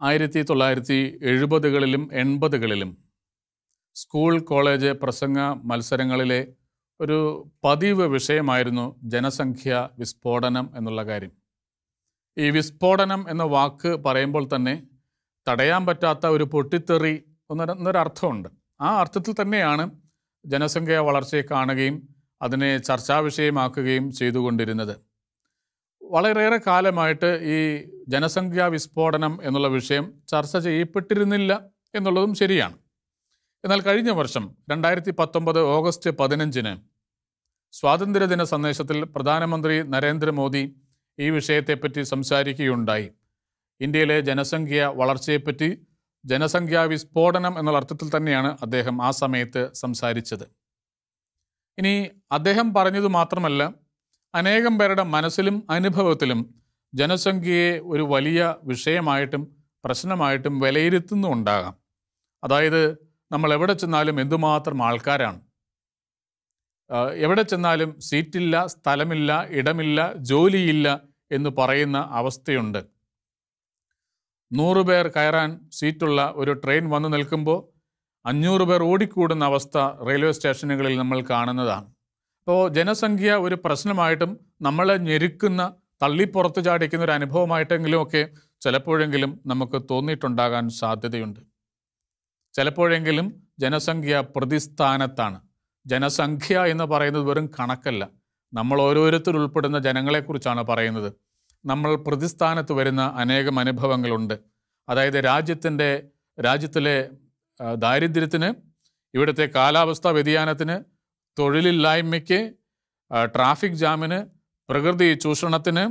1970കളിലും 80കളിലും school college പ്രസംഗ മത്സരങ്ങളിലെ ഒരു പതിവ് വിഷയമായിരുന്നു ജനസംഖ്യ വിസ്ഫോടനം എന്നുള്ള കാര്യം. ഈ വിസ്ഫോടനം എന്ന വാക്ക് പറയുമ്പോൾ തന്നെ തടയാൻ പറ്റാത്ത ഒരു പൊട്ടിത്തെറി എന്നൊരർത്ഥമുണ്ട്. ആ അർത്ഥത്തിൽ തന്നെയാണ് ജനസംഖ്യ വളർച്ചയെ കാണുകയും അതിനെ ചർച്ചാ വിഷയമാക്കുകയും ചെയ്തുകൊണ്ടിരുന്നത്. വളരെയേറെ കാലമായിട്ട് ഈ ജനസംഖ്യാ വിസ്ഫോടനം എന്നുള്ള വിഷയം ചർച്ച ചെയ്യപ്പെട്ടിരുന്നില്ല എന്നുള്ളതും ശരിയാണ്. എന്നാൽ കഴിഞ്ഞ വർഷം 2019 ഓഗസ്റ്റ് 15 സ്വാതന്ത്ര്യദിന സന്ദേശത്തിൽ പ്രധാനമന്ത്രി നരേന്ദ്രമോദി ഈ വിഷയത്തെപ്പറ്റി സംസാരിക്കുകയുണ്ടായി. ഇന്ത്യയിലെ ജനസംഖ്യ വളർച്ചയെപ്പറ്റി ജനസംഖ്യാ വിസ്ഫോടനം എന്നുള്ള അർത്ഥത്തിൽ തന്നെയാണ് അദ്ദേഹം ആ സമയത്ത് സംസാരിച്ചത്. ഇനി അദ്ദേഹം പറഞ്ഞത് മാത്രമല്ല, അനേകം പേരുടെ മനസ്സിലും അനുഭവത്തിലും ജനസംഖ്യയെ ഒരു വലിയ വിഷയമായിട്ടും പ്രശ്നമായിട്ടും വിലയിരുത്തുന്നുണ്ടാകാം. അതായത് നമ്മൾ എവിടെ ചെന്നാലും എന്തുമാത്രം ആൾക്കാരാണ്, എവിടെ ചെന്നാലും സീറ്റില്ല, സ്ഥലമില്ല, ഇടമില്ല, ജോലിയില്ല എന്ന് പറയുന്ന അവസ്ഥയുണ്ട്. 100 പേർ കയറാൻ സീറ്റുള്ള ഒരു ട്രെയിൻ വന്നു നിൽക്കുമ്പോൾ 500 പേർ ഓടിക്കൂടുന്ന അവസ്ഥ റെയിൽവേ സ്റ്റേഷനുകളിൽ നമ്മൾ കാണുന്നതാണ്. അപ്പോൾ ജനസംഖ്യ ഒരു പ്രശ്നമായിട്ടും നമ്മളെ ഞെരുക്കുന്ന, തള്ളിപ്പുറത്ത് ചാടിക്കുന്ന ഒരു അനുഭവമായിട്ടെങ്കിലും ഒക്കെ ചിലപ്പോഴെങ്കിലും നമുക്ക് തോന്നിയിട്ടുണ്ടാകാൻ സാധ്യതയുണ്ട്. ചിലപ്പോഴെങ്കിലും ജനസംഖ്യ പ്രതിസ്ഥാനത്താണ്. ജനസംഖ്യ എന്ന് പറയുന്നത് വെറും കണക്കല്ല, നമ്മൾ ഓരോരുത്തർ ഉൾപ്പെടുന്ന ജനങ്ങളെക്കുറിച്ചാണ് പറയുന്നത്. നമ്മൾ പ്രതിസ്ഥാനത്ത് വരുന്ന അനേകം അനുഭവങ്ങളുണ്ട്. അതായത് രാജ്യത്തിലെ ദാരിദ്ര്യത്തിന്, ഇവിടുത്തെ കാലാവസ്ഥാ വ്യതിയാനത്തിന്, തൊഴിലില്ലായ്മയ്ക്ക്, ട്രാഫിക് ജാമിന്, പ്രകൃതി ചൂഷണത്തിന്,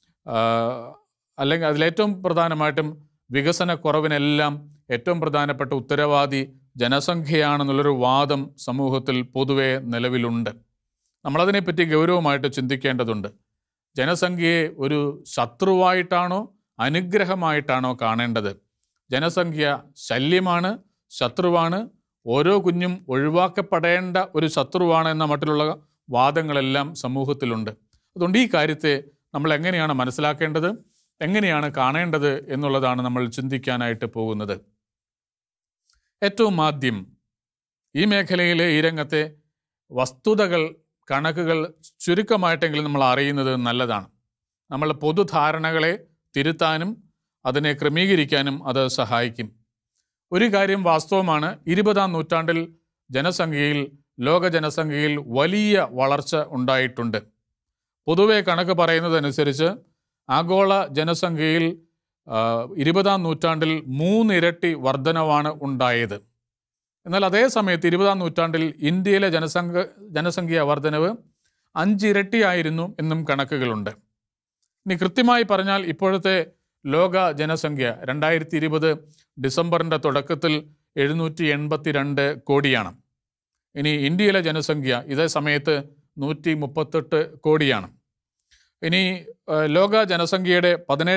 അല്ലെങ്കിൽ അതിലേറ്റവും പ്രധാനമായിട്ടും വികസനക്കുറവിനെല്ലാം ഏറ്റവും പ്രധാനപ്പെട്ട ഉത്തരവാദി ജനസംഖ്യയാണെന്നുള്ളൊരു വാദം സമൂഹത്തിൽ പൊതുവെ നിലവിലുണ്ട്. നമ്മളതിനെപ്പറ്റി ഗൗരവമായിട്ട് ചിന്തിക്കേണ്ടതുണ്ട്. ജനസംഖ്യയെ ഒരു ശത്രുവായിട്ടാണോ അനുഗ്രഹമായിട്ടാണോ കാണേണ്ടത്? ജനസംഖ്യ ശല്യമാണ്, ശത്രുവാണ്, ഓരോ കുഞ്ഞും ഒഴിവാക്കപ്പെടേണ്ട ഒരു ശത്രുവാണ് എന്ന മട്ടിലുള്ള വാദങ്ങളെല്ലാം സമൂഹത്തിലുണ്ട്. അതുകൊണ്ട് ഈ കാര്യത്തെ നമ്മൾ എങ്ങനെയാണ് മനസ്സിലാക്കേണ്ടത്, എങ്ങനെയാണ് കാണേണ്ടത് എന്നുള്ളതാണ് നമ്മൾ ചിന്തിക്കാനായിട്ട് പോകുന്നത്. ഏറ്റവും ആദ്യം ഈ മേഖലയിലെ, ഈ രംഗത്തെ വസ്തുതകൾ, കണക്കുകൾ ചുരുക്കമായിട്ടെങ്കിലും നമ്മൾ അറിയുന്നത് നല്ലതാണ്. നമ്മൾ പൊതുധാരണകളെ തിരുത്താനും അതിനെ ക്രമീകരിക്കാനും അത് സഹായിക്കും. ഒരു കാര്യം വാസ്തവമാണ്, 20ാം നൂറ്റാണ്ടിൽ ലോക ജനസംഖ്യയിൽ വലിയ വളർച്ച ഉണ്ടായിട്ടുണ്ട്. പൊതുവെ കണക്ക് പറയുന്നതനുസരിച്ച് ആഗോള ജനസംഖ്യയിൽ 20ാം നൂറ്റാണ്ടിൽ 3 ഇരട്ടി വർധനവാണ് ഉണ്ടായത്. എന്നാൽ അതേ സമയത്ത് 20ാം നൂറ്റാണ്ടിൽ ഇന്ത്യയിലെ ജനസംഖ്യ വർധനവ് 5 ഇരട്ടിയായിരുന്നു എന്നും കണക്കുകളുണ്ട്. ഇനി കൃത്യമായി പറഞ്ഞാൽ ഇപ്പോഴത്തെ ലോക ജനസംഖ്യ 2020 ഡിസംബറിൻ്റെ തുടക്കത്തിൽ 782 കോടിയാണ്. ഇനി ഇന്ത്യയിലെ ജനസംഖ്യ ഇതേ സമയത്ത് 138 കോടിയാണ്. ഇനി ലോക ജനസംഖ്യയുടെ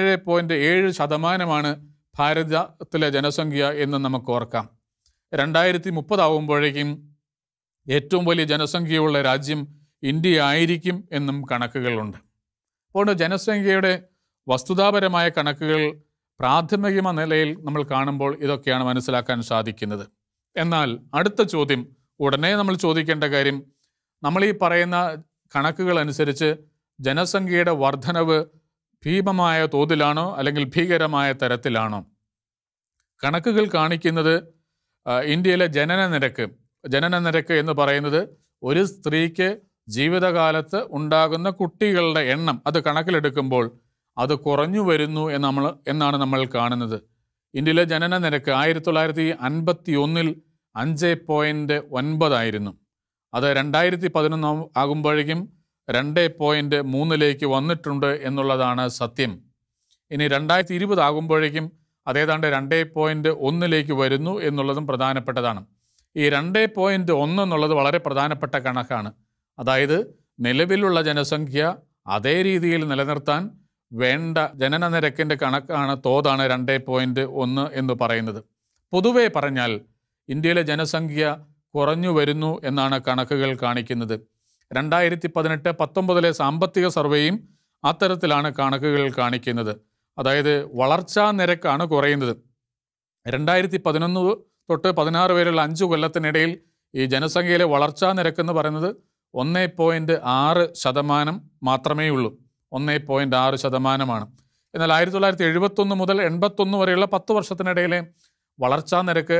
17.7% ഭാരതത്തിലെ ജനസംഖ്യ എന്ന് നമുക്ക് ഓർക്കാം. 2030 ആകുമ്പോഴേക്കും ഏറ്റവും വലിയ ജനസംഖ്യയുള്ള രാജ്യം ഇന്ത്യ ആയിരിക്കും എന്നും കണക്കുകളുണ്ട്. അപ്പോൾ ജനസംഖ്യയുടെ വസ്തുതാപരമായ കണക്കുകൾ പ്രാഥമിക നിലയിൽ നമ്മൾ കാണുമ്പോൾ ഇതൊക്കെയാണ് മനസ്സിലാക്കാൻ സാധിക്കുന്നത്. എന്നാൽ അടുത്ത ചോദ്യം ഉടനെ നമ്മൾ ചോദിക്കേണ്ട കാര്യം, നമ്മൾ ഈ പറയുന്ന കണക്കുകൾ അനുസരിച്ച് ജനസംഖ്യയുടെ വർധനവ് ഭീമമായ തോതിലാണോ അല്ലെങ്കിൽ ഭീകരമായ തരത്തിലാണോ? കണക്കുകൾ കാണിക്കുന്നത് ഇന്ത്യയിലെ ജനന നിരക്ക് എന്ന് പറയുന്നത് ഒരു സ്ത്രീക്ക് ജീവിതകാലത്ത് ഉണ്ടാകുന്ന കുട്ടികളുടെ എണ്ണം അത് കണക്കിലെടുക്കുമ്പോൾ അത് കുറഞ്ഞു വരുന്നു എന്നാണ് നമ്മൾ കാണുന്നത്. ഇന്ത്യയിലെ ജനന നിരക്ക് 1951 5.9 ആയിരുന്നു. അത് 2011 ആകുമ്പോഴേക്കും 2.3 വന്നിട്ടുണ്ട് എന്നുള്ളതാണ് സത്യം. ഇനി 2020 ആകുമ്പോഴേക്കും അതേതാണ്ട് 2.1 വരുന്നു എന്നുള്ളതും പ്രധാനപ്പെട്ടതാണ്. ഈ 2.1 എന്നുള്ളത് വളരെ പ്രധാനപ്പെട്ട കണക്കാണ്. അതായത് നിലവിലുള്ള ജനസംഖ്യ അതേ രീതിയിൽ നിലനിർത്താൻ വേണ്ട ജനന നിരക്കിൻ്റെ കണക്കാണ്, തോതാണ് 2.1 എന്ന് പറയുന്നത്. പൊതുവെ പറഞ്ഞാൽ ഇന്ത്യയിലെ ജനസംഖ്യ കുറഞ്ഞു വരുന്നു എന്നാണ് കണക്കുകൾ കാണിക്കുന്നത്. 2018-19 സാമ്പത്തിക സർവേയും അത്തരത്തിലാണ് കണക്കുകൾ കാണിക്കുന്നത്. അതായത് വളർച്ചാ നിരക്കാണ് കുറയുന്നത്. 2011 തൊട്ട് 16 വരെയുള്ള 5 കൊല്ലത്തിനിടയിൽ ഈ ജനസംഖ്യയിലെ വളർച്ചാ നിരക്കെന്ന് പറയുന്നത് 1.6% മാത്രമേ ഉള്ളൂ. 1.6%. എന്നാൽ 1971 മുതൽ 81 വരെയുള്ള 10 വർഷത്തിനിടയിലെ വളർച്ചാ നിരക്ക്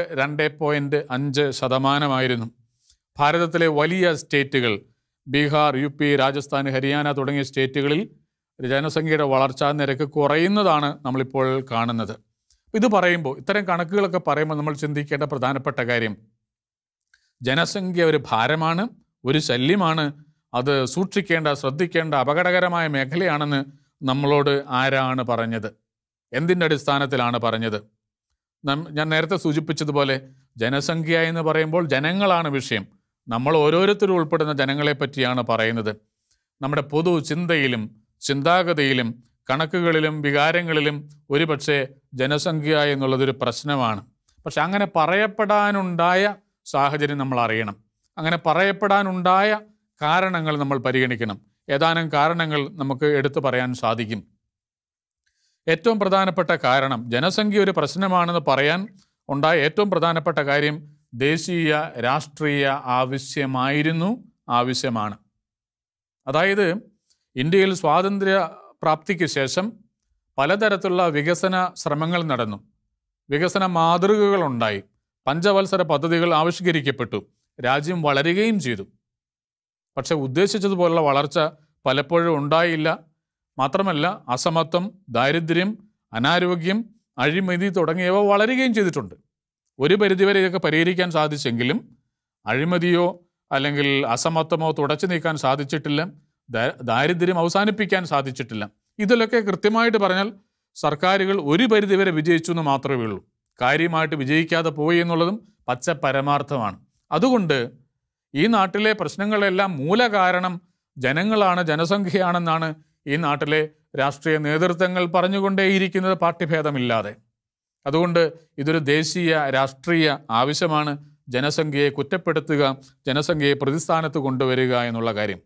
2.5% ഭാരതത്തിലെ വലിയ സ്റ്റേറ്റുകൾ ബീഹാർ, UP, രാജസ്ഥാൻ, ഹരിയാന തുടങ്ങിയ സ്റ്റേറ്റുകളിൽ ജനസംഖ്യയുടെ വളർച്ചാ നിരക്ക് കുറയുന്നതാണ് നമ്മളിപ്പോൾ കാണുന്നത്. ഇത് പറയുമ്പോൾ, ഇത്തരം കണക്കുകളൊക്കെ പറയുമ്പോൾ നമ്മൾ ചിന്തിക്കേണ്ട പ്രധാനപ്പെട്ട കാര്യം, ജനസംഖ്യ ഒരു ഭാരമാണ്, ഒരു ശല്യമാണ്, അത് സൂക്ഷിക്കേണ്ട, ശ്രദ്ധിക്കേണ്ട അപകടകരമായ മേഖലയാണെന്ന് നമ്മളോട് ആരാണ് പറഞ്ഞത്? എന്തിൻ്റെ അടിസ്ഥാനത്തിലാണ് പറഞ്ഞത്? ഞാൻ നേരത്തെ സൂചിപ്പിച്ചതുപോലെ ജനസംഖ്യ എന്ന് പറയുമ്പോൾ ജനങ്ങളാണ് വിഷയം. നമ്മൾ ഓരോരുത്തരും ഉൾപ്പെടുന്ന ജനങ്ങളെ പറ്റിയാണ് പറയുന്നത്. നമ്മുടെ പൊതു ചിന്തയിലും ചിന്താഗതിയിലും കണക്കുകളിലും വികാരങ്ങളിലും ഒരുപക്ഷെ ജനസംഖ്യ എന്നുള്ളതൊരു പ്രശ്നമാണ്. പക്ഷെ അങ്ങനെ പറയപ്പെടാനുണ്ടായ സാഹചര്യം നമ്മൾ അറിയണം. അങ്ങനെ പറയപ്പെടാനുണ്ടായ കാരണങ്ങൾ നമ്മൾ പരിഗണിക്കണം. ഏതാനും കാരണങ്ങൾ നമുക്ക് എടുത്തു പറയാൻ സാധിക്കും. ഏറ്റവും പ്രധാനപ്പെട്ട കാരണം, ജനസംഖ്യ ഒരു പ്രശ്നമാണെന്ന് പറയാൻ ഉണ്ടായ ഏറ്റവും പ്രധാനപ്പെട്ട കാര്യം ദേശീയ രാഷ്ട്രീയ ആവശ്യമാണ്. അതായത് ഇന്ത്യയിൽ സ്വാതന്ത്ര്യ പ്രാപ്തിക്ക് ശേഷം പലതരത്തിലുള്ള വികസന ശ്രമങ്ങൾ നടന്നു, വികസന മാതൃകകളുണ്ടായി, പഞ്ചവത്സര പദ്ധതികൾ ആവിഷ്കരിക്കപ്പെട്ടു, രാജ്യം വളരുകയും ചെയ്തു. പക്ഷെ ഉദ്ദേശിച്ചതുപോലുള്ള വളർച്ച പലപ്പോഴും ഉണ്ടായില്ല. മാത്രമല്ല അസമത്വം, ദാരിദ്ര്യം, അനാരോഗ്യം, അഴിമതി തുടങ്ങിയവ വളരുകയും ചെയ്തിട്ടുണ്ട്. ഒരു പരിധിവരെ ഇതൊക്കെ പരിഹരിക്കാൻ സാധിച്ചെങ്കിലും അഴിമതിയോ അല്ലെങ്കിൽ അസമത്വമോ തുടച്ചു നീക്കാൻ സാധിച്ചിട്ടില്ല, ദാരിദ്ര്യം അവസാനിപ്പിക്കാൻ സാധിച്ചിട്ടില്ല. ഇതിലൊക്കെ കൃത്യമായിട്ട് പറഞ്ഞാൽ സർക്കാരുകൾ ഒരു പരിധിവരെ വിജയിച്ചു എന്ന് മാത്രമേ ഉള്ളൂ. കാര്യമായിട്ട് വിജയിക്കാതെ പോയി എന്നുള്ളതും പച്ച പരമാർത്ഥമാണ്. അതുകൊണ്ട് ഈ നാട്ടിലെ പ്രശ്നങ്ങളെല്ലാം മൂലകാരണം ജനങ്ങളാണ്, ജനസംഖ്യയാണെന്നാണ് ഈ നാട്ടിലെ രാഷ്ട്രീയ നേതൃത്വങ്ങൾ പറഞ്ഞുകൊണ്ടേയിരിക്കുന്നത്, പാർട്ടിഭേദമില്ലാതെ. അതുകൊണ്ട് ഇതൊരു ദേശീയ രാഷ്ട്രീയ ആവശ്യമാണ്, ജനസംഖ്യയെ കുറ്റപ്പെടുത്തുക, ജനസംഖ്യയെ പ്രതിസ്ഥാനത്ത് കൊണ്ടുവരിക എന്നുള്ള കാര്യം.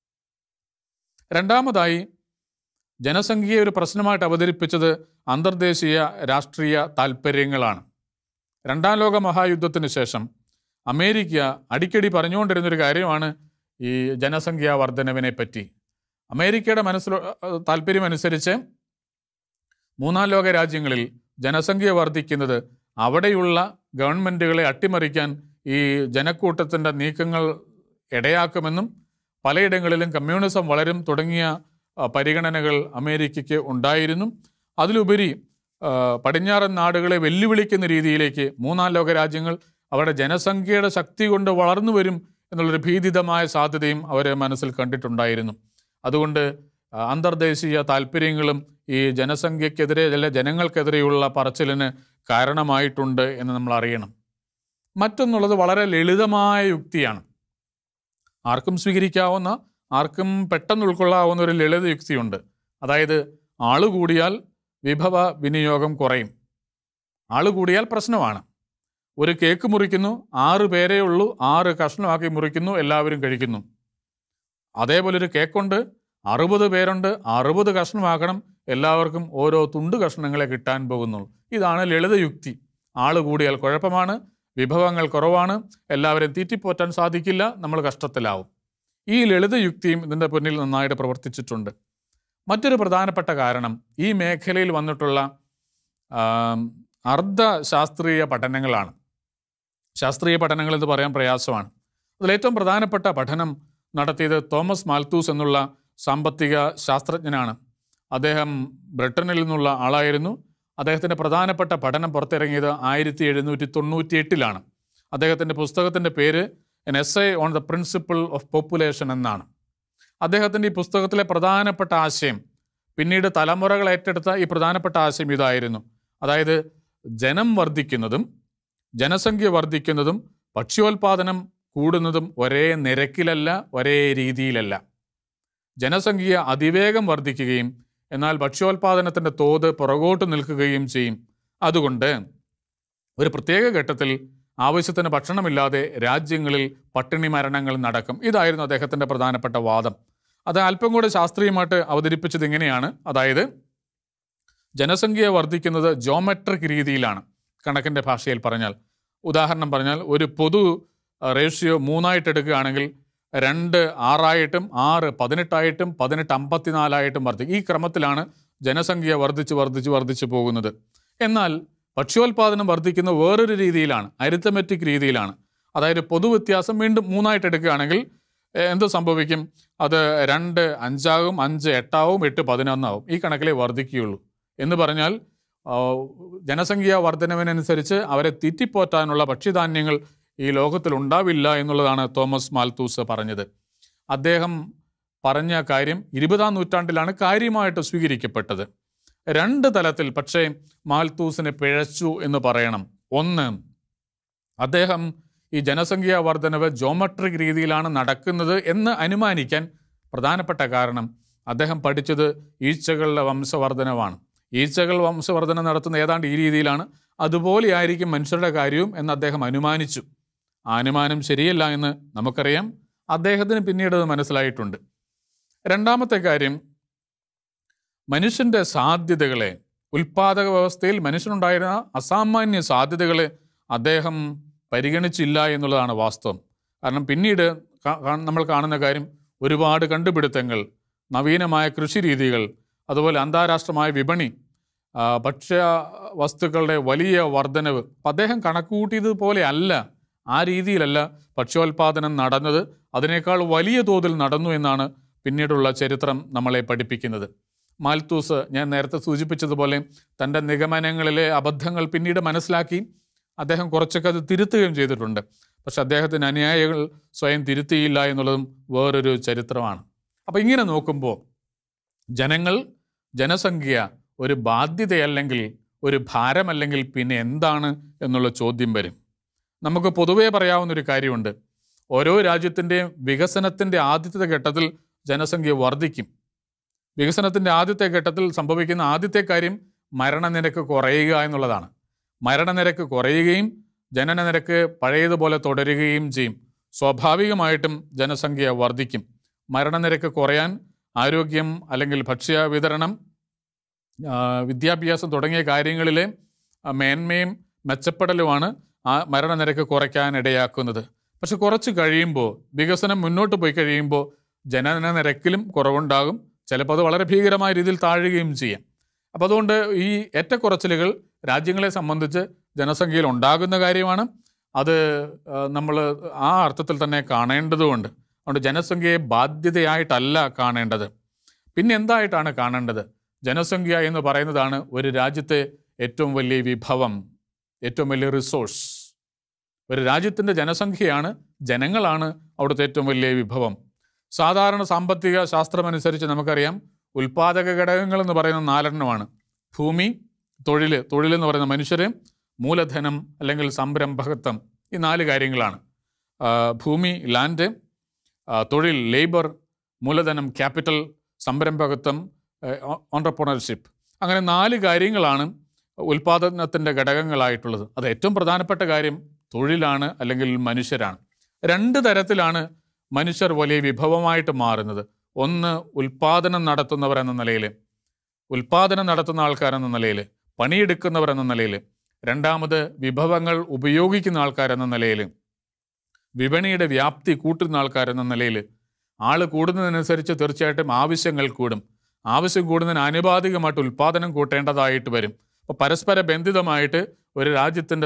രണ്ടാമതായി, ജനസംഖ്യയെ ഒരു പ്രശ്നമായിട്ട് അവതരിപ്പിച്ചത് അന്തർദേശീയ രാഷ്ട്രീയ താൽപ്പര്യങ്ങളാണ്. രണ്ടാം ലോക മഹായുദ്ധത്തിന് ശേഷം അമേരിക്ക അടിക്കടി പറഞ്ഞുകൊണ്ടിരുന്നൊരു കാര്യമാണ് ഈ ജനസംഖ്യാ വർധനവിനെ പറ്റി. അമേരിക്കയുടെ താല്പര്യമനുസരിച്ച് മൂന്നാം ലോക രാജ്യങ്ങളിൽ ജനസംഖ്യ വർദ്ധിക്കുന്നത് അവിടെയുള്ള ഗവൺമെൻറ്റുകളെ അട്ടിമറിക്കാൻ ഈ ജനക്കൂട്ടത്തിൻ്റെ നീക്കങ്ങൾ ഇടയാക്കുമെന്നും പലയിടങ്ങളിലും കമ്മ്യൂണിസം വളരും തുടങ്ങിയ പരിഗണനകൾ അമേരിക്കയ്ക്ക് ഉണ്ടായിരുന്നു. അതിലുപരി പടിഞ്ഞാറൻ നാടുകളെ വെല്ലുവിളിക്കുന്ന രീതിയിലേക്ക് മൂന്നാം ലോക രാജ്യങ്ങൾ അവരുടെ ജനസംഖ്യയുടെ ശക്തി കൊണ്ട് വളർന്നു വരും എന്നുള്ളൊരു ഭീതിതമായ സാധ്യതയും അവർ മനസ്സിൽ കണ്ടിട്ടുണ്ടായിരുന്നു. അതുകൊണ്ട് അന്തർദേശീയ താല്പര്യങ്ങളും ഈ ജനസംഖ്യക്കെതിരെ, ജനങ്ങൾക്കെതിരെയുള്ള പറച്ചിലിന് കാരണമായിട്ടുണ്ട് എന്ന് നമ്മൾ അറിയണം. മറ്റൊന്നുള്ളത് വളരെ ലളിതമായ യുക്തിയാണ്. ആർക്കും സ്വീകരിക്കാവുന്ന, ആർക്കും പെട്ടെന്ന് ഉൾക്കൊള്ളാവുന്ന ഒരു ലളിത യുക്തിയുണ്ട്. അതായത് ആള് കൂടിയാൽ വിഭവ വിനിയോഗം കുറയും. ആള് കൂടിയാൽ പ്രശ്നമാണ്. ഒരു കേക്ക് മുറിക്കുന്നു, 6 പേരേ ഉള്ളൂ, 6 കഷ്ണമാക്കി മുറിക്കുന്നു, എല്ലാവരും കഴിക്കുന്നു. അതേപോലെ ഒരു കേക്കുണ്ട്, 60 പേരുണ്ട്, 60 കഷ്ണമാക്കണം, എല്ലാവർക്കും ഓരോ തുണ്ട് കഷ്ണങ്ങളെ കിട്ടാൻ പോകുന്നുള്ളൂ. ഇതാണ് ലളിത യുക്തി. ആള് കൂടിയാൽ കുഴപ്പമാണ്, വിഭവങ്ങൾ കുറവാണ്, എല്ലാവരും തീറ്റിപ്പോറ്റാൻ സാധിക്കില്ല, നമ്മൾ കഷ്ടത്തിലാവും. ഈ ലളിത യുക്തിയും ഇതിൻ്റെ പിന്നിൽ നന്നായിട്ട് പ്രവർത്തിച്ചിട്ടുണ്ട്. മറ്റൊരു പ്രധാനപ്പെട്ട കാരണം ഈ മേഖലയിൽ വന്നിട്ടുള്ള അർദ്ധശാസ്ത്രീയ പഠനങ്ങളാണ്. ശാസ്ത്രീയ പഠനങ്ങൾ എന്ന് പറയാൻ പ്രയാസമാണ്. അതിലേറ്റവും പ്രധാനപ്പെട്ട പഠനം നടത്തിയത് തോമസ് മാൽത്തൂസ് എന്നുള്ള സാമ്പത്തിക ശാസ്ത്രജ്ഞനാണ്. അദ്ദേഹം ബ്രിട്ടനിൽ നിന്നുള്ള ആളായിരുന്നു. അദ്ദേഹത്തിൻ്റെ പ്രധാനപ്പെട്ട പഠനം പുറത്തിറങ്ങിയത് 1798 അദ്ദേഹത്തിൻ്റെ പുസ്തകത്തിൻ്റെ പേര് an essay on the principle of population എന്നാണ്. അദ്ദേഹത്തിൻ്റെ ഈ പുസ്തകത്തിലെ പ്രധാനപ്പെട്ട ആശയം, പിന്നീട് തലമുറകൾ ഏറ്റെടുത്ത ഈ പ്രധാനപ്പെട്ട ആശയം ഇതായിരുന്നു. അതായത് ജനം വർദ്ധിക്കുന്നതും ജനസംഖ്യ വർദ്ധിക്കുന്നതും ഭക്ഷ്യോൽപാദനം കൂടുന്നതും ഒരേ നിരക്കിലല്ല, ഒരേ രീതിയിലല്ല. ജനസംഖ്യ അതിവേഗം വർദ്ധിക്കുകയും എന്നാൽ ഭക്ഷ്യോൽപാദനത്തിൻ്റെ തോത് പുറകോട്ട് നിൽക്കുകയും ചെയ്യും. അതുകൊണ്ട് ഒരു പ്രത്യേക ഘട്ടത്തിൽ ആവശ്യത്തിന് ഭക്ഷണമില്ലാതെ രാജ്യങ്ങളിൽ പട്ടിണി മരണങ്ങൾ നടക്കും. ഇതായിരുന്നു അദ്ദേഹത്തിൻ്റെ പ്രധാനപ്പെട്ട വാദം. അത് അല്പം കൂടെ ശാസ്ത്രീയമായിട്ട് അവതരിപ്പിച്ചത് ഇങ്ങനെയാണ്. അതായത് ജനസംഖ്യ വർദ്ധിക്കുന്നത് ജോമെട്രിക് രീതിയിലാണ്, കണക്കിൻ്റെ ഭാഷയിൽ പറഞ്ഞാൽ. ഉദാഹരണം പറഞ്ഞാൽ ഒരു പൊതു റേഷ്യോ 3 എടുക്കുകയാണെങ്കിൽ 2 6 6 18 18 54 വർദ്ധിക്കും. ഈ ക്രമത്തിലാണ് ജനസംഖ്യ വർദ്ധിച്ച് പോകുന്നത്. എന്നാൽ ഭക്ഷ്യോൽപാദനം വർദ്ധിക്കുന്ന വേറൊരു രീതിയിലാണ്, അരിത്തമെറ്റിക് രീതിയിലാണ്. അതായത് പൊതുവ്യത്യാസം വീണ്ടും 3 എടുക്കുകയാണെങ്കിൽ എന്ത് സംഭവിക്കും? അത് 2 5 ആകും, 5 8 ആവും, 8 11 ആവും. ഈ കണക്കിലേ വർദ്ധിക്കുകയുള്ളൂ. എന്ന് പറഞ്ഞാൽ ജനസംഖ്യാ വർധനവിനനുസരിച്ച് അവരെ തീറ്റിപ്പോറ്റാനുള്ള ഭക്ഷ്യധാന്യങ്ങൾ ഈ ലോകത്തിൽ ഉണ്ടാവില്ല എന്നുള്ളതാണ് തോമസ് മാൽത്തൂസ് പറഞ്ഞത്. അദ്ദേഹം പറഞ്ഞ കാര്യം 20-ാം നൂറ്റാണ്ടിലാണ് കാര്യമായിട്ട് സ്വീകരിക്കപ്പെട്ടത്. 2 തലത്തിൽ പക്ഷേ മാൽത്തൂസിനെ പിഴച്ചു എന്ന് പറയണം. ഒന്ന്, അദ്ദേഹം ഈ ജനസംഖ്യാ വർധനവ് ജോമെട്രിക് രീതിയിലാണ് നടക്കുന്നത് എന്ന് അനുമാനിക്കാൻ പ്രധാനപ്പെട്ട കാരണം അദ്ദേഹം പഠിച്ചത് ഈച്ചകളുടെ വംശവർധനവാണ്. ഈച്ചകൾ വംശവർധനം നടത്തുന്ന ഏതാണ്ട് ഈ രീതിയിലാണ്, അതുപോലെയായിരിക്കും മനുഷ്യരുടെ കാര്യവും എന്ന് അദ്ദേഹം അനുമാനിച്ചു. ആ അനുമാനം ശരിയല്ല എന്ന് നമുക്കറിയാം. അദ്ദേഹത്തിന് പിന്നീട് അത് മനസ്സിലായിട്ടുണ്ട്. രണ്ടാമത്തെ കാര്യം, മനുഷ്യൻ്റെ സാധ്യതകളെ, ഉൽപ്പാദക വ്യവസ്ഥയിൽ മനുഷ്യനുണ്ടായിരുന്ന അസാമാന്യ സാധ്യതകളെ അദ്ദേഹം പരിഗണിച്ചില്ല എന്നുള്ളതാണ് വാസ്തവം. കാരണം പിന്നീട് നമ്മൾ കാണുന്ന കാര്യം, ഒരുപാട് കണ്ടുപിടുത്തങ്ങൾ, നവീനമായ കൃഷിരീതികൾ, അതുപോലെ അന്താരാഷ്ട്രമായ വിപണി, ഭക്ഷ്യ വസ്തുക്കളുടെ വലിയ വർധനവ്. അദ്ദേഹം കണക്കുകൂട്ടിയതുപോലെ അല്ല, ആ രീതിയിലല്ല ഭക്ഷ്യോൽപാദനം നടന്നത്. അതിനേക്കാൾ വലിയ തോതിൽ നടന്നു എന്നാണ് പിന്നീടുള്ള ചരിത്രം നമ്മളെ പഠിപ്പിക്കുന്നത്. മാൽത്തൂസ്, ഞാൻ നേരത്തെ സൂചിപ്പിച്ചതുപോലെ, തൻ്റെ നിഗമനങ്ങളിലെ അബദ്ധങ്ങൾ പിന്നീട് മനസ്സിലാക്കി അദ്ദേഹം കുറച്ചൊക്കെ അത് തിരുത്തുകയും ചെയ്തിട്ടുണ്ട്. പക്ഷെ അദ്ദേഹത്തിന് അനുയായികൾ സ്വയം തിരുത്തിയില്ല എന്നുള്ളതും വേറൊരു ചരിത്രമാണ്. അപ്പോൾ ഇങ്ങനെ നോക്കുമ്പോൾ ജനസംഖ്യ ഒരു ബാധ്യതയല്ലെങ്കിൽ, ഒരു ഭാരമല്ലെങ്കിൽ പിന്നെ എന്താണ് എന്നുള്ള ചോദ്യം വരും. നമുക്ക് പൊതുവേ പറയാവുന്നൊരു കാര്യമുണ്ട്. ഓരോ രാജ്യത്തിൻ്റെയും വികസനത്തിൻ്റെ ആദ്യത്തെ ഘട്ടത്തിൽ ജനസംഖ്യ വർദ്ധിക്കും. വികസനത്തിൻ്റെ ആദ്യത്തെ ഘട്ടത്തിൽ സംഭവിക്കുന്ന ആദ്യത്തെ കാര്യം മരണനിരക്ക് കുറയുക എന്നുള്ളതാണ്. മരണനിരക്ക് കുറയുകയും ജനനനിരക്ക് പഴയതുപോലെ തുടരുകയും ചെയ്യും. സ്വാഭാവികമായിട്ടും ജനസംഖ്യ വർദ്ധിക്കും. മരണനിരക്ക് കുറയാൻ ആരോഗ്യം അല്ലെങ്കിൽ ഭക്ഷ്യ വിതരണം, വിദ്യാഭ്യാസം തുടങ്ങിയ കാര്യങ്ങളിലെ മേന്മയും മെച്ചപ്പെടലുമാണ് ആ മരണനിരക്ക് കുറയ്ക്കാൻ ഇടയാക്കുന്നത്. പക്ഷെ കുറച്ച് കഴിയുമ്പോൾ, വികസനം മുന്നോട്ട് പോയി കഴിയുമ്പോൾ ജനന നിരക്കിലും കുറവുണ്ടാകും. ചിലപ്പോൾ അത് വളരെ ഭീകരമായ രീതിയിൽ താഴുകയും ചെയ്യാം. അപ്പോൾ അതുകൊണ്ട് ഈ ഏറ്റക്കുറച്ചിലുകൾ രാജ്യങ്ങളെ സംബന്ധിച്ച് ജനസംഖ്യയിൽ ഉണ്ടാകുന്ന കാര്യമാണ്. അത് നമ്മൾ ആ അർത്ഥത്തിൽ തന്നെ കാണേണ്ടതുമുണ്ട്. അതുകൊണ്ട് ജനസംഖ്യയെ ബാധ്യതയായിട്ടല്ല കാണേണ്ടത്. പിന്നെ എന്തായിട്ടാണ് കാണേണ്ടത്? ജനസംഖ്യ എന്ന് പറയുന്നതാണ് ഒരു രാജ്യത്തെ ഏറ്റവും വലിയ വിഭവം, ഏറ്റവും വലിയ റിസോഴ്സ്. ഒരു രാജ്യത്തിൻ്റെ ജനസംഖ്യയാണ്, ജനങ്ങളാണ് അവിടുത്തെ ഏറ്റവും വലിയ വിഭവം. സാധാരണ സാമ്പത്തിക ശാസ്ത്രമനുസരിച്ച് നമുക്കറിയാം, ഉൽപ്പാദക ഘടകങ്ങൾ എന്ന് പറയുന്നത് 4 ഭൂമി, തൊഴിലെന്ന് പറയുന്ന മനുഷ്യരെ, മൂലധനം അല്ലെങ്കിൽ സംരംഭകത്വം. ഈ 4 കാര്യങ്ങളാണ്. ഭൂമി, ലാൻഡ്, തൊഴിൽ, ലേബർ, മൂലധനം, ക്യാപിറ്റൽ, സംരംഭകത്വം, ഓൺട്രപ്രണർഷിപ്പ്. അങ്ങനെ 4 കാര്യങ്ങളാണ് ഉൽപ്പാദനത്തിൻ്റെ ഘടകങ്ങളായിട്ടുള്ളത്. അത് ഏറ്റവും പ്രധാനപ്പെട്ട കാര്യം തൊഴിലാണ് അല്ലെങ്കിൽ മനുഷ്യരാണ്. 2 തരത്തിലാണ് മനുഷ്യർ വലിയ വിഭവമായിട്ട് മാറുന്നത്. ഒന്ന്, ഉൽപ്പാദനം നടത്തുന്നവർ എന്ന നിലയിൽ, ഉൽപ്പാദനം നടത്തുന്ന ആൾക്കാരെന്ന നിലയിൽ, പണിയെടുക്കുന്നവർ എന്ന നിലയിൽ. രണ്ടാമത്, വിഭവങ്ങൾ ഉപയോഗിക്കുന്ന ആൾക്കാരെന്ന നിലയിൽ, വിപണിയുടെ വ്യാപ്തി കൂട്ടുന്ന ആൾക്കാരെന്ന നിലയിൽ. ആൾ കൂടുന്നതിനനുസരിച്ച് തീർച്ചയായിട്ടും ആവശ്യങ്ങൾ കൂടും. ആവശ്യം കൂടുന്നതിന് ആനുപാതികമായിട്ട് ഉൽപ്പാദനം കൂട്ടേണ്ടതായിട്ട് വരും. അപ്പോൾ പരസ്പര ബന്ധിതമായിട്ട് ഒരു രാജ്യത്തിൻ്റെ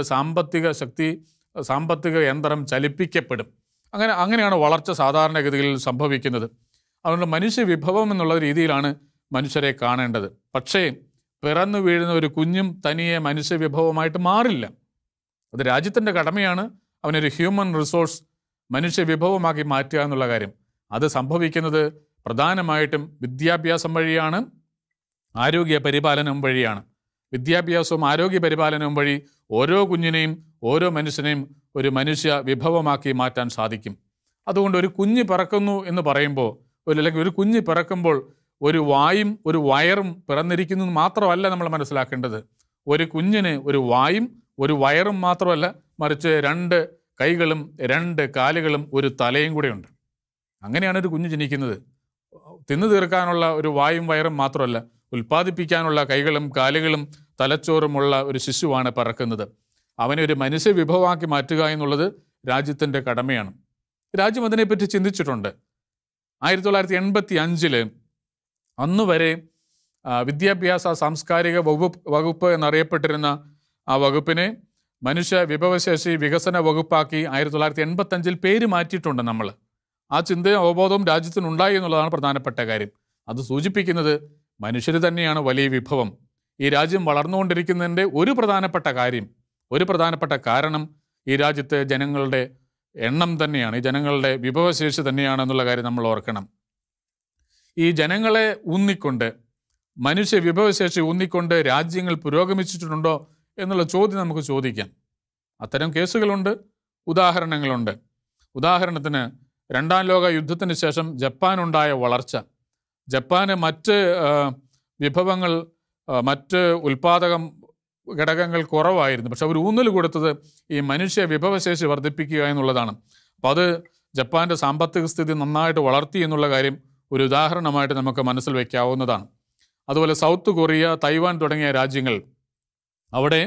സാമ്പത്തിക യന്ത്രം ചലിപ്പിക്കപ്പെടും. അങ്ങനെയാണ് വളർച്ച സാധാരണഗതിയിൽ സംഭവിക്കുന്നത്. അതുകൊണ്ട് മനുഷ്യ വിഭവം എന്നുള്ള രീതിയിലാണ് മനുഷ്യരെ കാണേണ്ടത്. പക്ഷേ പിറന്നു വീഴുന്ന ഒരു കുഞ്ഞും തനിയെ മനുഷ്യ വിഭവമായിട്ട് മാറില്ല. അത് രാജ്യത്തിൻ്റെ കടമയാണ് അവനൊരു ഹ്യൂമൻ റിസോഴ്സ് മനുഷ്യ വിഭവമാക്കി മാറ്റുക എന്നുള്ള കാര്യം. അത് സംഭവിക്കുന്നത് പ്രധാനമായിട്ടും വിദ്യാഭ്യാസം വഴിയാണ്, ആരോഗ്യ പരിപാലനം വഴിയാണ്. വിദ്യാഭ്യാസവും ആരോഗ്യ പരിപാലനവും വഴി ഓരോ കുഞ്ഞിനെയും, ഓരോ മനുഷ്യനെയും ഒരു മനുഷ്യ വിഭവമാക്കി മാറ്റാൻ സാധിക്കും. അതുകൊണ്ട് ഒരു കുഞ്ഞ് പിറക്കുന്നു എന്ന് പറയുമ്പോൾ, അല്ലെങ്കിൽ ഒരു കുഞ്ഞ് പിറക്കുമ്പോൾ ഒരു വായും ഒരു വയറും പിറന്നിരിക്കുന്നു മാത്രമല്ല നമ്മൾ മനസ്സിലാക്കേണ്ടത്. ഒരു കുഞ്ഞിന് ഒരു വായും ഒരു വയറും മാത്രമല്ല, മറിച്ച് 2 കൈകളും 2 കാലുകളും ഒരു തലയും കൂടെ ഉണ്ട്. അങ്ങനെയാണ് ഒരു കുഞ്ഞ് ജനിക്കുന്നത്. തിന്നു തീർക്കാനുള്ള ഒരു വായും വയറും മാത്രമല്ല, ഉൽപ്പാദിപ്പിക്കാനുള്ള കൈകളും കാലുകളും തലച്ചോറുമുള്ള ഒരു ശിശുവാണ് പിറക്കുന്നത്. അവനെ ഒരു മനുഷ്യ വിഭവമാക്കി മാറ്റുക എന്നുള്ളത് രാജ്യത്തിൻ്റെ കടമയാണ്. രാജ്യം അതിനെപ്പറ്റി ചിന്തിച്ചിട്ടുണ്ട്. 1985 അന്ന് വരെ വിദ്യാഭ്യാസ സാംസ്കാരിക വകുപ്പ് എന്നറിയപ്പെട്ടിരുന്ന ആ വകുപ്പിനെ മനുഷ്യ വിഭവശേഷി വികസന വകുപ്പാക്കി 1985 പേര് മാറ്റിയിട്ടുണ്ട് നമ്മൾ. ആ ചിന്തയും അവബോധവും രാജ്യത്തിനുണ്ടായി എന്നുള്ളതാണ് പ്രധാനപ്പെട്ട കാര്യം. അത് സൂചിപ്പിക്കുന്നത് മനുഷ്യർ തന്നെയാണ് വലിയ വിഭവം. ഈ രാജ്യം വളർന്നുകൊണ്ടിരിക്കുന്നതിൻ്റെ ഒരു പ്രധാനപ്പെട്ട കാരണം ഈ രാജ്യത്തെ ജനങ്ങളുടെ എണ്ണം തന്നെയാണ്, ഈ ജനങ്ങളുടെ വിഭവശേഷി തന്നെയാണ് എന്നുള്ള കാര്യം നമ്മൾ ഓർക്കണം. ഈ ജനങ്ങളെ ഊന്നിക്കൊണ്ട്, മനുഷ്യ വിഭവശേഷി ഊന്നിക്കൊണ്ട് രാജ്യങ്ങൾ പുരോഗമിച്ചിട്ടുണ്ടോ എന്നുള്ള ചോദ്യം നമുക്ക് ചോദിക്കാം. അത്തരം കേസുകളുണ്ട്, ഉദാഹരണങ്ങളുണ്ട്. ഉദാഹരണത്തിന് 2ാം ലോക യുദ്ധത്തിന് ശേഷം ജപ്പാനുണ്ടായ വളർച്ച. ജപ്പാന് മറ്റ് വിഭവങ്ങൾ, മറ്റ് ഉൽപ്പാദക ഘടകങ്ങൾ കുറവായിരുന്നു. പക്ഷെ അവർ ഊന്നൽ കൊടുത്തത് ഈ മനുഷ്യ വിഭവശേഷി വർദ്ധിപ്പിക്കുക എന്നുള്ളതാണ്. അപ്പോൾ അത് ജപ്പാൻ്റെ സാമ്പത്തിക സ്ഥിതി നന്നായിട്ട് വളർത്തി എന്നുള്ള കാര്യം ഒരു ഉദാഹരണമായിട്ട് നമുക്ക് മനസ്സിൽ വയ്ക്കാവുന്നതാണ്. അതുപോലെ സൗത്ത് കൊറിയ, തൈവാൻ തുടങ്ങിയ രാജ്യങ്ങൾ, അവിടെ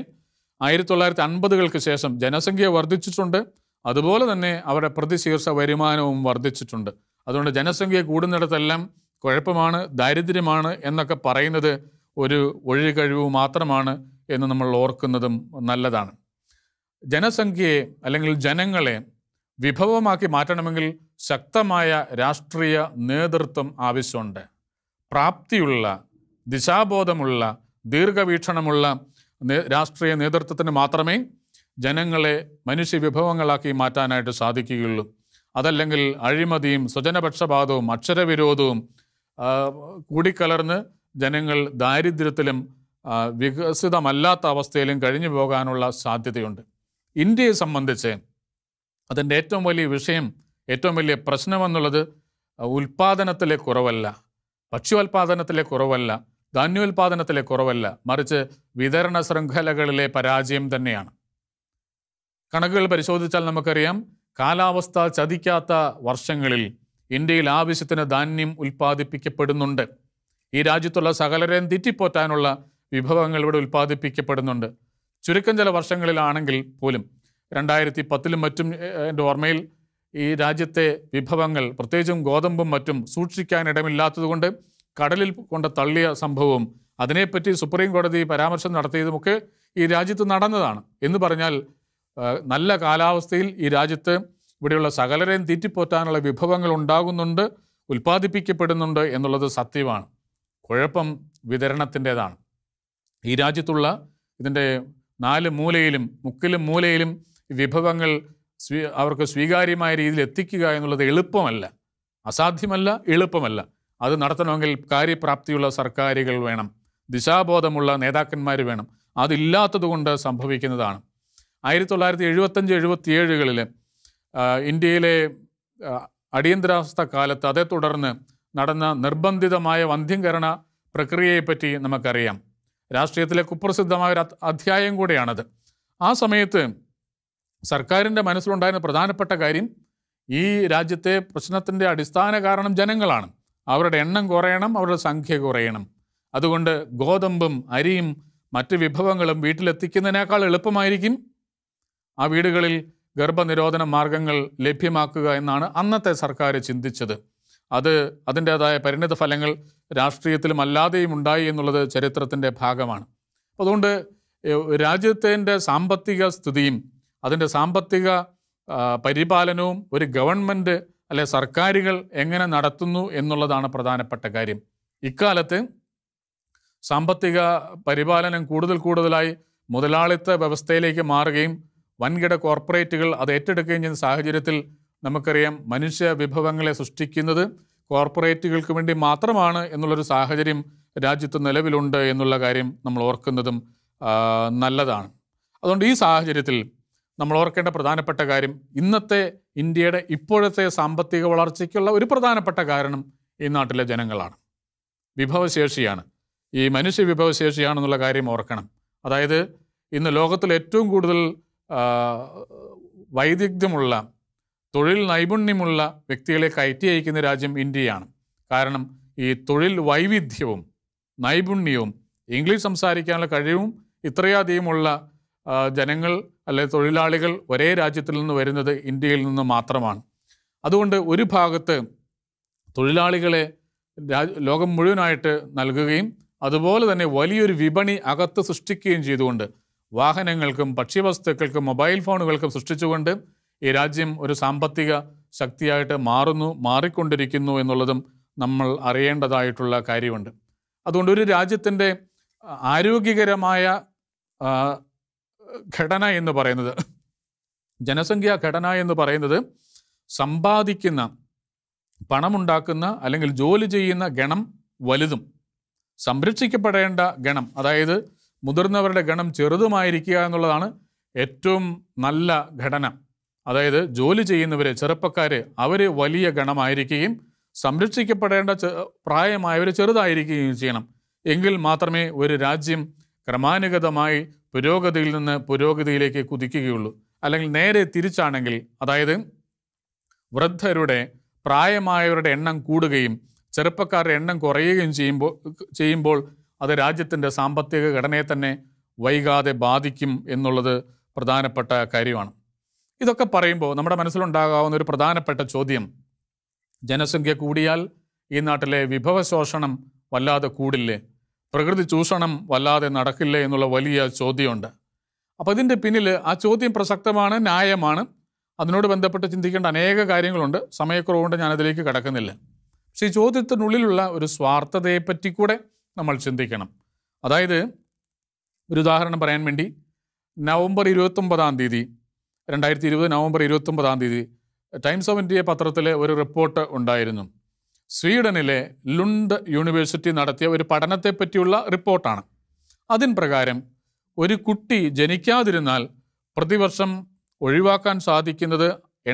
1950-കൾക്ക് ശേഷം ജനസംഖ്യ വർദ്ധിച്ചിട്ടുണ്ട്. അതുപോലെ തന്നെ അവരുടെ പ്രതിശീർഷ വരുമാനവും വർദ്ധിച്ചിട്ടുണ്ട്. അതുകൊണ്ട് ജനസംഖ്യ കൂടുന്നിടത്തെല്ലാം കുഴപ്പമാണ്, ദാരിദ്ര്യമാണ് എന്നൊക്കെ പറയുന്നത് ഒരു ഒഴികഴിവ് മാത്രമാണ് എന്ന് നമ്മൾ ഓർക്കുന്നതും നല്ലതാണ്. ജനസംഖ്യയെ അല്ലെങ്കിൽ ജനങ്ങളെ വിഭവമാക്കി മാറ്റണമെങ്കിൽ ശക്തമായ രാഷ്ട്രീയ നേതൃത്വം ആവശ്യമുണ്ട്. പ്രാപ്തിയുള്ള, ദിശാബോധമുള്ള, ദീർഘവീക്ഷണമുള്ള രാഷ്ട്രീയ നേതൃത്വത്തിന് മാത്രമേ ജനങ്ങളെ മനുഷ്യ വിഭവങ്ങളാക്കി മാറ്റാനായിട്ട് സാധിക്കുകയുള്ളൂ. അതല്ലെങ്കിൽ അഴിമതിയും സ്വജനപക്ഷപാതവും അക്ഷരവിരോധവും കൂടിക്കലർന്ന് ജനങ്ങൾ ദാരിദ്ര്യത്തിലും വികസിതമല്ലാത്ത അവസ്ഥയിലും കഴിഞ്ഞു പോകാനുള്ള സാധ്യതയുണ്ട്. ഇന്ത്യയെ സംബന്ധിച്ച് അതിൻ്റെ ഏറ്റവും വലിയ വിഷയം, ഏറ്റവും വലിയ പ്രശ്നമെന്നുള്ളത് ഉൽപ്പാദനത്തിലെ കുറവല്ല, ഭക്ഷ്യോൽപാദനത്തിലെ കുറവല്ല, ധാന്യോൽപാദനത്തിലെ കുറവല്ല, മറിച്ച് വിതരണ ശൃംഖലകളിലെ പരാജയം തന്നെയാണ്. കണക്കുകൾ പരിശോധിച്ചാൽ നമുക്കറിയാം, കാലാവസ്ഥ ചതിക്കാത്ത വർഷങ്ങളിൽ ഇന്ത്യയിൽ ആവശ്യത്തിന് ധാന്യം ഉൽപ്പാദിപ്പിക്കപ്പെടുന്നുണ്ട്. ഈ രാജ്യത്തുള്ള സകലരെയും തീറ്റിപ്പോറ്റാനുള്ള വിഭവങ്ങൾ ഇവിടെ ഉൽപ്പാദിപ്പിക്കപ്പെടുന്നുണ്ട്. ചുരുക്കം ചില വർഷങ്ങളിലാണെങ്കിൽ പോലും 2010-ലും മറ്റും എൻ്റെ ഓർമ്മയിൽ ഈ രാജ്യത്തെ വിഭവങ്ങൾ, പ്രത്യേകിച്ചും ഗോതമ്പും മറ്റും സൂക്ഷിക്കാനിടമില്ലാത്തതുകൊണ്ട് കടലിൽ കൊണ്ട് തള്ളിയ സംഭവവും അതിനെപ്പറ്റി സുപ്രീം കോടതി പരാമർശം നടത്തിയതുമൊക്കെ ഈ രാജ്യത്ത് നടന്നതാണ്. എന്ന് പറഞ്ഞാൽ നല്ല കാലാവസ്ഥയിൽ ഈ രാജ്യത്ത് ഇവിടെയുള്ള സകലരെയും തീറ്റിപ്പോറ്റാനുള്ള വിഭവങ്ങൾ ഉണ്ടാകുന്നുണ്ട്, ഉൽപ്പാദിപ്പിക്കപ്പെടുന്നുണ്ട് എന്നുള്ളത് സത്യമാണ്. കുഴപ്പം വിതരണത്തിൻ്റെതാണ്. ഈ രാജ്യത്തുള്ള ഇതിൻ്റെ 4 മൂലയിലും മുക്കിലും മൂലയിലും വിഭവങ്ങൾ അവർക്ക് സ്വീകാര്യമായ രീതിയിൽ എത്തിക്കുക എന്നുള്ളത് എളുപ്പമല്ല, അസാധ്യമല്ല, എളുപ്പമല്ല. അത് നടത്തണമെങ്കിൽ കാര്യപ്രാപ്തിയുള്ള സർക്കാരുകൾ വേണം, ദിശാബോധമുള്ള നേതാക്കന്മാർ വേണം. അതില്ലാത്തതുകൊണ്ട് സംഭവിക്കുന്നതാണ്. 1975-77-കളിൽ ഇന്ത്യയിലെ അടിയന്തരാവസ്ഥ കാലത്ത് അതേ തുടർന്ന് നടന്ന നിർബന്ധിതമായ വന്ധ്യംകരണ പ്രക്രിയയെപ്പറ്റി നമുക്കറിയാം. രാഷ്ട്രീയത്തിലെ കുപ്രസിദ്ധമായ ഒരു അധ്യായം കൂടെയാണത്. ആ സമയത്ത് സർക്കാരിൻ്റെ മനസ്സിലുണ്ടായിരുന്ന പ്രധാനപ്പെട്ട കാര്യം, ഈ രാജ്യത്തെ പ്രശ്നത്തിൻ്റെ അടിസ്ഥാന കാരണം ജനങ്ങളാണ്. അവരുടെ എണ്ണം കുറയണം, അവരുടെ സംഖ്യ കുറയണം. അതുകൊണ്ട് ഗോതമ്പും അരിയും മറ്റ് വിഭവങ്ങളും വീട്ടിലെത്തിക്കുന്നതിനേക്കാൾ എളുപ്പമായിരിക്കും ആ വീടുകളിൽ ഗർഭനിരോധന മാർഗങ്ങൾ ലഭ്യമാക്കുക എന്നാണ് അന്നത്തെ സർക്കാർ ചിന്തിച്ചത്. അതിൻ്റേതായ പരിണിത ഫലങ്ങൾ രാഷ്ട്രീയത്തിലും അല്ലാതെയും ഉണ്ടായി എന്നുള്ളത് ചരിത്രത്തിൻ്റെ ഭാഗമാണ്. അതുകൊണ്ട് രാജ്യത്തിൻ്റെ സാമ്പത്തിക സ്ഥിതിയും അതിൻ്റെ സാമ്പത്തിക പരിപാലനവും ഒരു ഗവൺമെൻറ് അല്ലെ സർക്കാരുകൾ എങ്ങനെ നടത്തുന്നു എന്നുള്ളതാണ് പ്രധാനപ്പെട്ട കാര്യം. ഇക്കാലത്ത് സാമ്പത്തിക പരിപാലനം കൂടുതലായി മുതലാളിത്ത വ്യവസ്ഥയിലേക്ക് മാറുകയും വൻകിട കോർപ്പറേറ്റുകൾ അത് ഏറ്റെടുക്കുകയും ചെയ്യുന്ന സാഹചര്യത്തിൽ നമുക്കറിയാം, മനുഷ്യ വിഭവങ്ങളെ സൃഷ്ടിക്കുന്നത് കോർപ്പറേറ്റുകൾക്ക് വേണ്ടി മാത്രമാണ് എന്നുള്ളൊരു സാഹചര്യം രാജ്യത്ത് നിലവിലുണ്ട് എന്നുള്ള കാര്യം നമ്മൾ ഓർക്കുന്നതും നല്ലതാണ്. അതുകൊണ്ട് ഈ സാഹചര്യത്തിൽ നമ്മൾ ഓർക്കേണ്ട പ്രധാനപ്പെട്ട കാര്യം, ഇന്നത്തെ ഇന്ത്യയുടെ ഇപ്പോഴത്തെ സാമ്പത്തിക വളർച്ചയ്ക്കുള്ള ഒരു പ്രധാനപ്പെട്ട കാരണം ഈ നാട്ടിലെ ജനങ്ങളാണ്, വിഭവശേഷിയാണ്, ഈ മനുഷ്യ വിഭവശേഷിയാണെന്നുള്ള കാര്യം ഓർക്കണം. അതായത് ഇന്ന് ലോകത്തിൽ ഏറ്റവും കൂടുതൽ വൈദഗ്ധ്യമുള്ള, തൊഴിൽ നൈപുണ്യമുള്ള വ്യക്തികളെ കയറ്റി അയക്കുന്ന രാജ്യം ഇന്ത്യയാണ്. കാരണം ഈ തൊഴിൽ വൈവിധ്യവും നൈപുണ്യവും ഇംഗ്ലീഷ് സംസാരിക്കാനുള്ള കഴിവും ഇത്രയധികമുള്ള ജനങ്ങൾ അല്ലെങ്കിൽ തൊഴിലാളികൾ ഒരേ രാജ്യത്തിൽ നിന്ന് വരുന്നത് ഇന്ത്യയിൽ നിന്ന് മാത്രമാണ്. അതുകൊണ്ട് ഒരു ഭാഗത്ത് തൊഴിലാളികളെ ലോകം മുഴുവനായിട്ട് നൽകുകയും അതുപോലെ തന്നെ വലിയൊരു വിപണി അകത്ത് സൃഷ്ടിക്കുകയും ചെയ്തുകൊണ്ട് വാഹനങ്ങൾക്കും ഭക്ഷ്യവസ്തുക്കൾക്കും മൊബൈൽ ഫോണുകൾക്കും സൃഷ്ടിച്ചുകൊണ്ട് ഈ രാജ്യം ഒരു സാമ്പത്തിക ശക്തിയായിട്ട് മാറിക്കൊണ്ടിരിക്കുന്നു എന്നുള്ളതും നമ്മൾ അറിയേണ്ടതായിട്ടുള്ള കാര്യമുണ്ട്. അതുകൊണ്ട് ഒരു രാജ്യത്തിൻ്റെ ആരോഗ്യകരമായ ഘടന എന്ന് പറയുന്നത്, ജനസംഖ്യാ ഘടന എന്ന് പറയുന്നത് സമ്പാദിക്കുന്ന, പണമുണ്ടാക്കുന്ന അല്ലെങ്കിൽ ജോലി ചെയ്യുന്ന ഗണം വലുതും സംരക്ഷിക്കപ്പെടേണ്ട ഗണം, അതായത് മുതിർന്നവരുടെ ഗണം ചെറുതുമായിരിക്കുക എന്നുള്ളതാണ് ഏറ്റവും നല്ല ഘടന. അതായത് ജോലി ചെയ്യുന്നവർ, ചെറുപ്പക്കാർ, അവർ വലിയ ഗണമായിരിക്കുകയും സംരക്ഷിക്കപ്പെടേണ്ട പ്രായമായവർ ചെറുതായിരിക്കുകയും ചെയ്യണം. എങ്കിൽ മാത്രമേ ഒരു രാജ്യം ക്രമാനുഗതമായി പുരോഗതിയിൽ നിന്ന് പുരോഗതിയിലേക്ക് കുതിക്കുകയുള്ളൂ. അല്ലെങ്കിൽ നേരെ തിരിച്ചാണെങ്കിൽ, അതായത് വൃദ്ധരുടെ, പ്രായമായവരുടെ എണ്ണം കൂടുകയും ചെറുപ്പക്കാരുടെ എണ്ണം കുറയുകയും ചെയ്യുമ്പോൾ അത് രാജ്യത്തിൻ്റെ സാമ്പത്തിക ഘടനയെ തന്നെ വൈകാതെ ബാധിക്കും എന്നുള്ളത് പ്രധാനപ്പെട്ട കാര്യമാണ്. ഇതൊക്കെ പറയുമ്പോൾ നമ്മുടെ മനസ്സിലുണ്ടാകാവുന്ന ഒരു പ്രധാനപ്പെട്ട ചോദ്യം, ജനസംഖ്യ കൂടിയാൽ ഈ നാട്ടിലെ വിഭവശോഷണം വല്ലാതെ കൂടില്ലേ, പ്രകൃതി ചൂഷണം വല്ലാതെ നടക്കില്ലേ എന്നുള്ള വലിയ ചോദ്യമുണ്ട്. അപ്പോൾ ഇതിൻ്റെ പിന്നിൽ ആ ചോദ്യം പ്രസക്തമാണ്, ന്യായമാണ്. അതിനോട് ബന്ധപ്പെട്ട് ചിന്തിക്കേണ്ട അനേക കാര്യങ്ങളുണ്ട്. സമയക്കുറവുകൊണ്ട് ഞാനതിലേക്ക് കടക്കുന്നില്ല. പക്ഷേ ഈ ചോദ്യത്തിനുള്ളിലുള്ള ഒരു സ്വാർത്ഥതയെപ്പറ്റി കൂടെ നമ്മൾ ചിന്തിക്കണം. അതായത് ഒരു ഉദാഹരണം പറയാൻ വേണ്ടി, November 29 2020 November 29 Times of India പത്രത്തിലെ ഒരു റിപ്പോർട്ട് ഉണ്ടായിരുന്നു. സ്വീഡനിലെ ലുണ്ട് യൂണിവേഴ്സിറ്റി നടത്തിയ ഒരു പഠനത്തെപ്പറ്റിയുള്ള റിപ്പോർട്ടാണ്. അതിൻ പ്രകാരം ഒരു കുട്ടി ജനിക്കാതിരുന്നാൽ പ്രതിവർഷം ഒഴിവാക്കാൻ സാധിക്കുന്നത്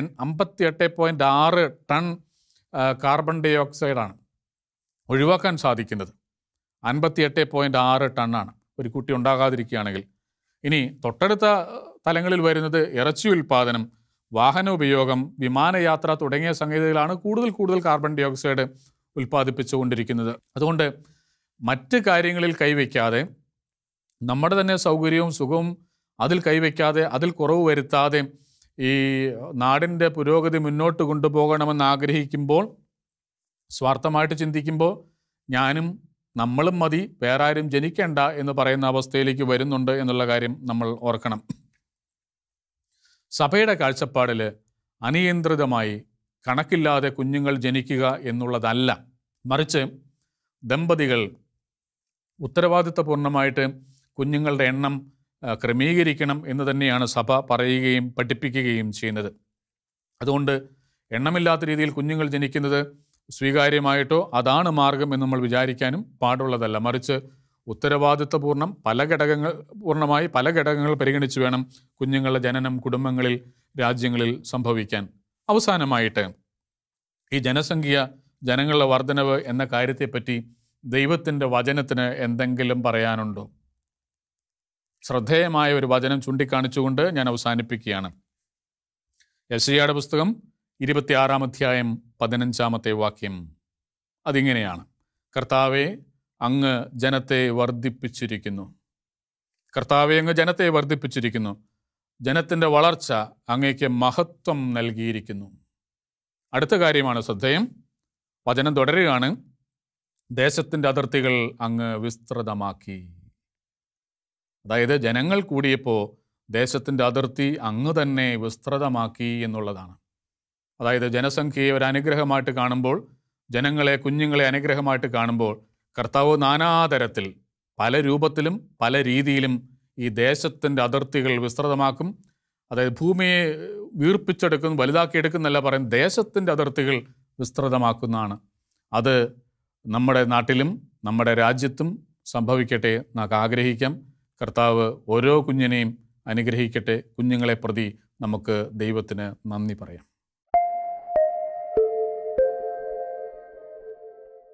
58.6 ടൺ കാർബൺ ഡൈ ഓക്സൈഡാണ്. ഒഴിവാക്കാൻ സാധിക്കുന്നത് 58.6 ടണ്ണാണ് ഒരു കുട്ടി ഉണ്ടാകാതിരിക്കുകയാണെങ്കിൽ. ഇനി തൊട്ടടുത്ത തലങ്ങളിൽ വരുന്നത് ഇറച്ചി ഉൽപ്പാദനം, വാഹന ഉപയോഗം, വിമാനയാത്ര തുടങ്ങിയ സംഗതികളാണ് കൂടുതൽ കാർബൺ ഡൈ ഓക്സൈഡ് ഉൽപ്പാദിപ്പിച്ചുകൊണ്ടിരിക്കുന്നത്. അതുകൊണ്ട് മറ്റ് കാര്യങ്ങളിൽ കൈവയ്ക്കാതെ, നമ്മുടെ തന്നെ സൗകര്യവും സുഖവും അതിൽ കൈവയ്ക്കാതെ, അതിൽ കുറവ് വരുത്താതെ ഈ നാടിൻ്റെ പുരോഗതി മുന്നോട്ട് കൊണ്ടുപോകണമെന്ന് ആഗ്രഹിക്കുമ്പോൾ, സ്വാർത്ഥമായിട്ട് ചിന്തിക്കുമ്പോൾ ഞാനും നമ്മളും മതി, വേറെ ആരും ജനിക്കേണ്ട എന്ന് പറയുന്ന അവസ്ഥയിലേക്ക് വരുന്നുണ്ട് എന്നുള്ള കാര്യം നമ്മൾ ഓർക്കണം. സഭയുടെ കാഴ്ചപ്പാടിൽ അനിയന്ത്രിതമായി കണക്കില്ലാതെ കുഞ്ഞുങ്ങൾ ജനിക്കുക എന്നുള്ളതല്ല, മറിച്ച് ദമ്പതികൾ ഉത്തരവാദിത്വപൂർണ്ണമായിട്ട് കുഞ്ഞുങ്ങളുടെ എണ്ണം ക്രമീകരിക്കണം എന്ന് തന്നെയാണ് സഭ പറയുകയും പഠിപ്പിക്കുകയും ചെയ്യുന്നത്. അതുകൊണ്ട് എണ്ണമില്ലാത്ത രീതിയിൽ കുഞ്ഞുങ്ങൾ ജനിക്കുന്നത് സ്വീകാര്യമായിട്ടോ അതാണ് മാർഗം എന്ന് നമ്മൾ വിചാരിക്കാനും പാടുള്ളതല്ല. മറിച്ച് ഉത്തരവാദിത്വപൂർണ്ണം പൂർണ്ണമായി പല ഘടകങ്ങൾ പരിഗണിച്ച് വേണം കുഞ്ഞുങ്ങളുടെ ജനനം കുടുംബങ്ങളിൽ, രാജ്യങ്ങളിൽ സംഭവിക്കാൻ. അവസാനമായിട്ട് ഈ ജനങ്ങളുടെ വർധനവ് എന്ന കാര്യത്തെപ്പറ്റി ദൈവത്തിൻ്റെ വചനത്തിന് എന്തെങ്കിലും പറയാനുണ്ടോ? ശ്രദ്ധേയമായ ഒരു വചനം ചൂണ്ടിക്കാണിച്ചുകൊണ്ട് ഞാൻ അവസാനിപ്പിക്കുകയാണ്. യെശയ്യായുടെ പുസ്തകം 26-ാം അധ്യായം 15-ാമത്തെ വാക്യം. അതിങ്ങനെയാണ്: കർത്താവേ, അങ്ങ് ജനത്തെ വർദ്ധിപ്പിച്ചിരിക്കുന്നു. കർത്താവേ, അങ്ങ് ജനത്തെ വർദ്ധിപ്പിച്ചിരിക്കുന്നു. ജനത്തിൻ്റെ വളർച്ച അങ്ങേക്ക് മഹത്വം നൽകിയിരിക്കുന്നു. അടുത്ത കാര്യമാണ് ശ്രദ്ധേയം. വചനം തുടരുകയാണ്: ദേശത്തിൻ്റെ അതിർത്തികൾ അങ്ങ് വിസ്തൃതമാക്കി. അതായത് ജനങ്ങൾ കൂടിയപ്പോൾ ദേശത്തിൻ്റെ അതിർത്തി അങ്ങ് തന്നെ വിസ്തൃതമാക്കി എന്നുള്ളതാണ്. അതായത് ജനസംഖ്യയെ ഒരു അനുഗ്രഹമായിട്ട് കാണുമ്പോൾ, കുഞ്ഞുങ്ങളെ അനുഗ്രഹമായിട്ട് കാണുമ്പോൾ, കർത്താവ് നാനാതരത്തിൽ പല രൂപത്തിലും പല രീതിയിലും ഈ ദേശത്തിൻ്റെ അതിർത്തികൾ വിസ്തൃതമാക്കും. അതായത് ഭൂമിയെ വീർപ്പിച്ചെടുക്കും, വലുതാക്കിയെടുക്കുന്നല്ല പറയുന്നത്, ദേശത്തിൻ്റെ അതിർത്തികൾ വിസ്തൃതമാക്കുന്നതാണ്. അത് നമ്മുടെ നാട്ടിലും നമ്മുടെ രാജ്യത്തും സംഭവിക്കട്ടെ നമുക്ക് ആഗ്രഹിക്കാം. കർത്താവ് ഓരോ കുഞ്ഞിനെയും അനുഗ്രഹിക്കട്ടെ. കുഞ്ഞുങ്ങളെ പ്രതി നമുക്ക് ദൈവത്തിന് നന്ദി പറയാം.